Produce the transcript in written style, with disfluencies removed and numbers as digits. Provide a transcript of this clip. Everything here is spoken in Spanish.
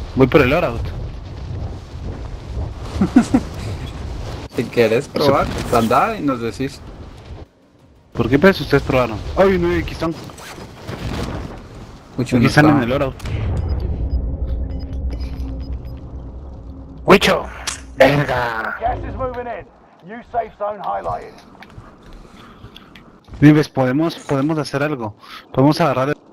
Voy por el loadout. Si quieres probar, anda y nos decís. ¿Por qué pues ustedes probaron? Ay, no, aquí están. Mucho Aquí no están en está. el loadout. ¡Huicho! ¡Verga! Gas is moving in. New safe zone highlighted. Vives, podemos hacer algo. Podemos agarrar